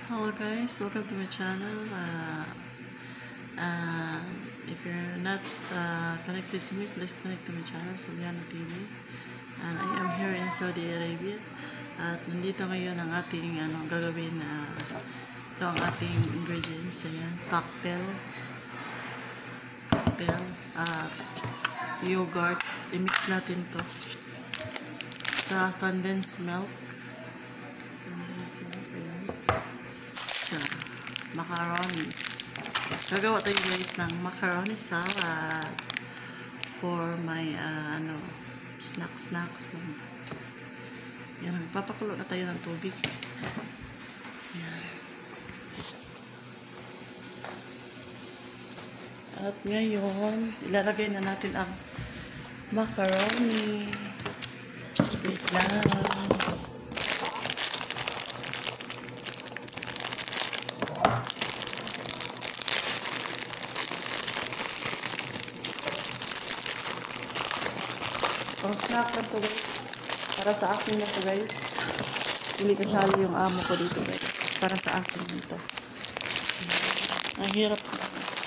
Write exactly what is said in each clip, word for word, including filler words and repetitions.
Hello guys, welcome to my channel. Uh, uh, if you're not uh, connected to me, please connect to my channel, Soliano T V. And I am here in Saudi Arabia. At nandito ngayon ang ating ano, gagawin. Uh, ito ang ating ingredients. Ayan, cocktail. Cocktail. Uh, yogurt. I-mix natin to. Sa condensed milk. Condensed milk. Ayan. Macaroni. Gagawa tayo guys ng macaroni salad for my uh, ano snack snacks lang. Yan, papakulo na tayo ng tubig. Yan. At ngayon, ilalagay na natin ang macaroni. Wait lang. Pang snack lang to guys. Para sa akin na to guys. Hindi kasali yung amo ko dito guys. Para sa akin na to. Ang hirap na.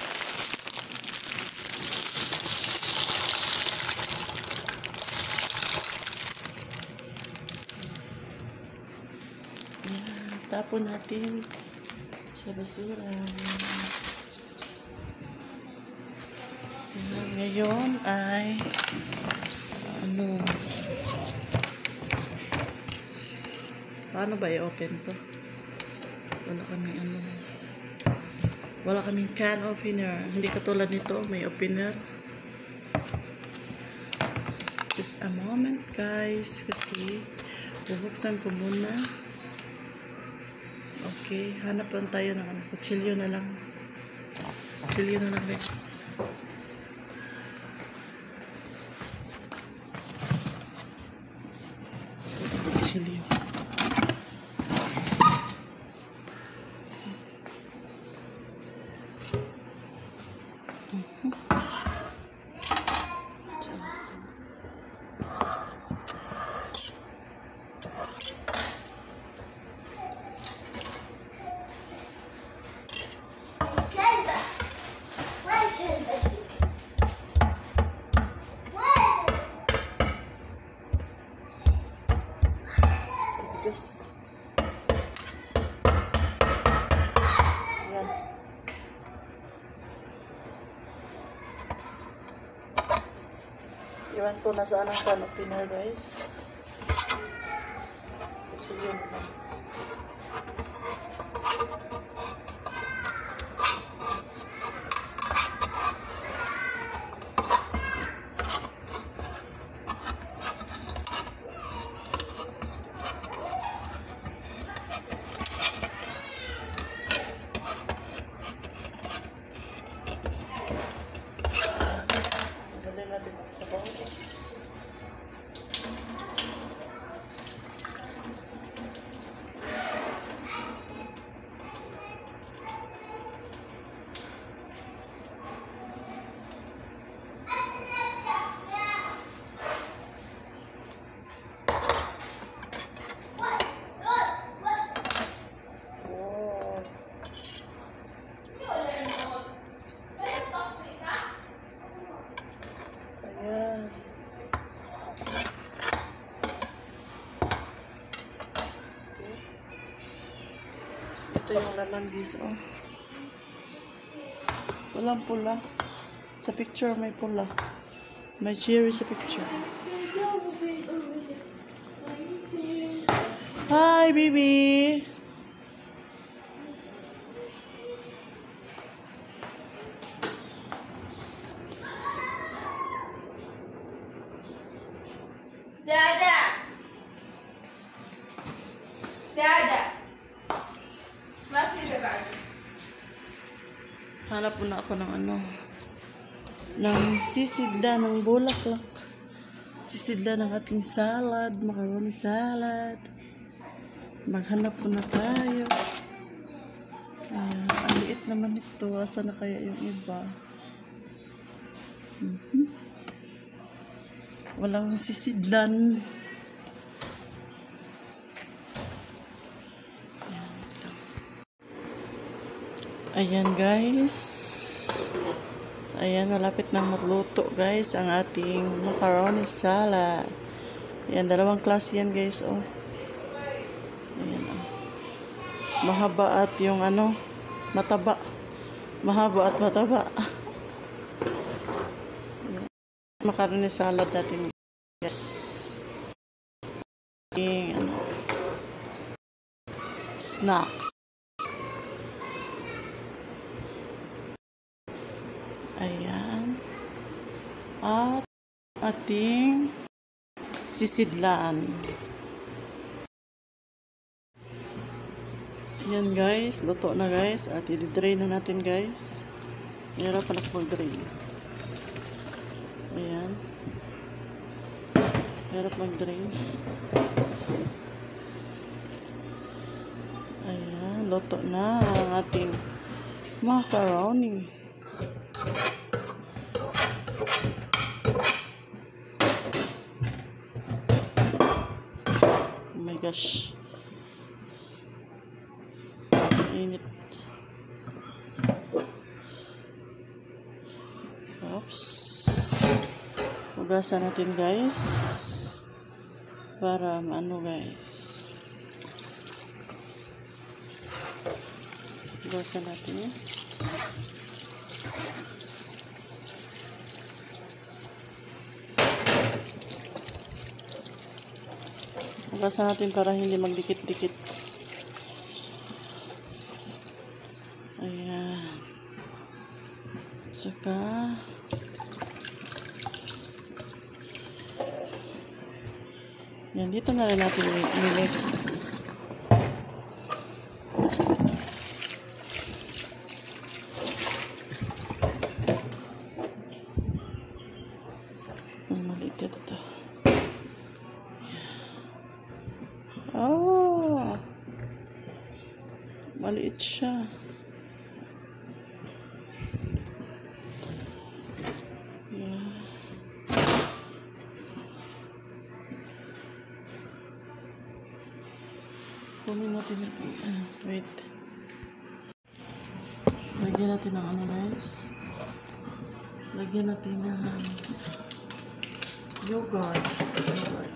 Yan. Tapon natin sa basura. Yan. Ngayon ay ano, paano ba i-open to? Wala kaming ano, wala kaming can opener. Hindi katulad nito, may opener. Just a moment guys, kasi bubuksan ko muna. Okay, hanap lang tayo ng ano, kutsilyo na lang. Kutsilyo na lang guys. Kutsilyo. This. Yan. Iwan ko na saan ang can opener guys. Kutsilyo na lang. Natin sa bawah. Ayan. Ito yung lalambis, oh. Walang pula. Sa picture may pula. May cherry sa picture. Hi, baby! Dada! Dada! Masih dekat. Hanap muna ako ng ano, ng sisidla ng bulaklak. Sisidla ng ating salad, macaroni salad. Maghanap muna tayo. Ayan, ang liit naman ito. Asa na kaya yung iba? Mm-hmm. Walang sisidlan. Ayan guys. Ayan, malapit na magluto guys ang ating macaroni salad. Ayan, dalawang klase yan guys. Oh. Ayan, oh. Mahaba at yung ano, mataba. Mahaba at mataba. Ayan. Macaroni salad natin guys. Ating ano, snacks. Ayan. At ating sisidlaan. Ayan guys, luto na guys. At i-drain na natin guys. Mayroon pa na mag-drain. Ayan. Mayroon mag-drain. Ayan, luto na ang ating macaroni. Oh my gosh. Init. Oops. Hugasan natin guys. Para ano guys. Hugasan natin yun. Hugasan natin para hindi magdikit-dikit. Ayan. Saka yan, dito na rin natin i-mix. Ang maliit ito ito. Oh, maliit siya. Yeah. Kunin natin natin. Uh, wait. Lagyan natin ng ano guys. Lagyan natin ng yogurt. Yogurt.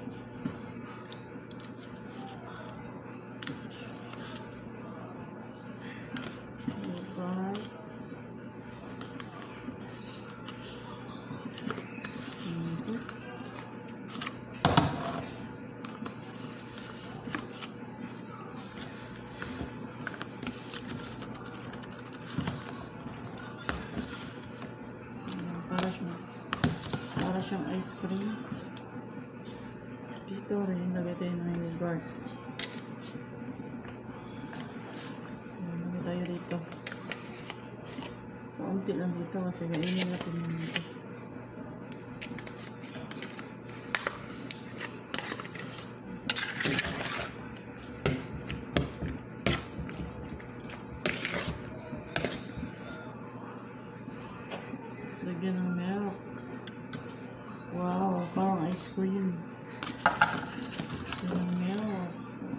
Para siyang, para siyang ice cream. Dito rin lagay tayo ng yogurt. Lagay tayo dito. Kaunti lang dito kasi kainin natin yung dito. Lagyan ng milk. Wow, parang ice cream. Lagyan ng milk.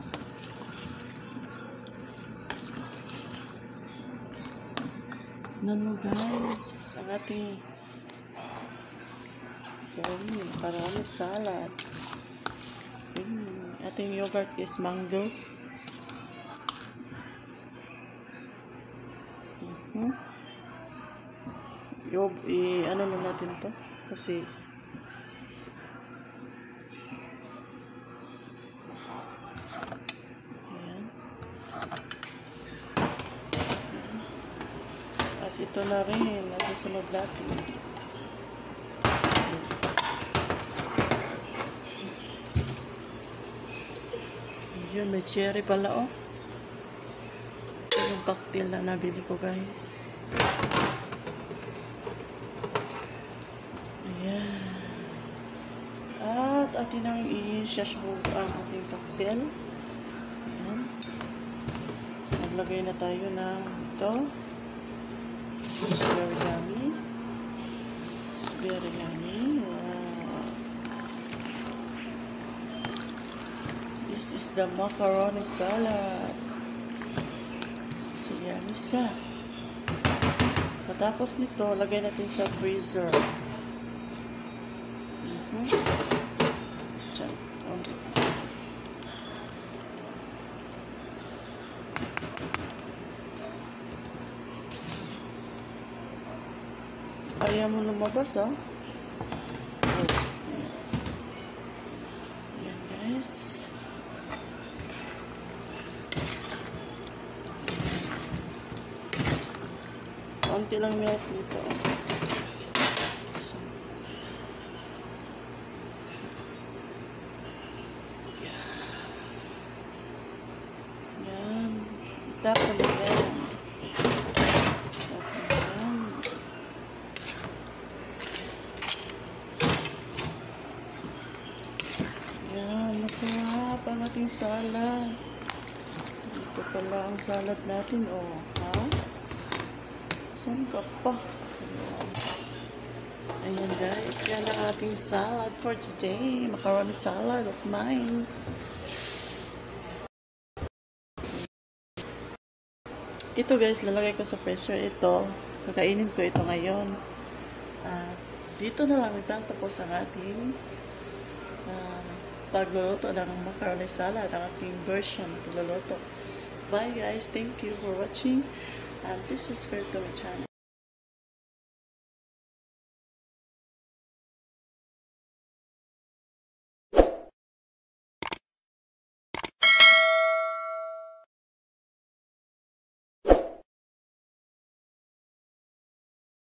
Nano guys, ang ating gawin, macaroni salad. Mm, ating yogurt is mango. Mm-hmm. Yob, i ano na natin to kasi ayan. At ito na rin nasusunod natin. Yun, may cherry pala oh. Ito yung cocktail na nabili ko guys. Ayan. At atin ang i-shashbog ang ating cocktail. Ayan. Naglagay na tayo ng ito. It's very yummy. It's very yummy. Wow. This is the macaroni salad. So yummy. isa. Patapos nito, lagay natin sa freezer. Mm-hmm. Diyan. Okay. Ayaw mo lumabas, ah. Oh. Yan, guys. Konti lang milk dito. So, yan. Yan. Tapos na yan. Yan, masarap ang ating salad. Ito pala ang salad natin, oh. Ha? Saan ka pa? Ayan. Ayan, guys. Yan ang ating salad for today. Macaroni salad of mine. Ito, guys, lalagay ko sa freezer. Ito, kakainin ko ito ngayon. At dito na lang itatapos ang ating uh, pagluluto ng macaroni salad, ang aking version na pagluluto. Bye guys, thank you for watching and please subscribe to my channel.